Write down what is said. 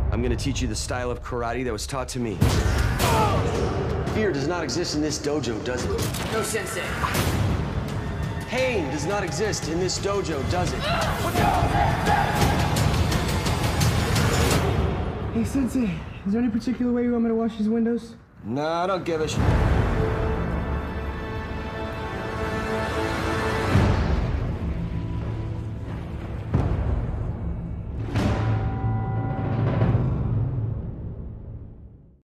I'm gonna teach you the style of karate that was taught to me. Fear does not exist in this dojo, does it? No, Sensei. Pain does not exist in this dojo, does it? Hey, Sensei, is there any particular way you want me to wash these windows? Nah, I don't give a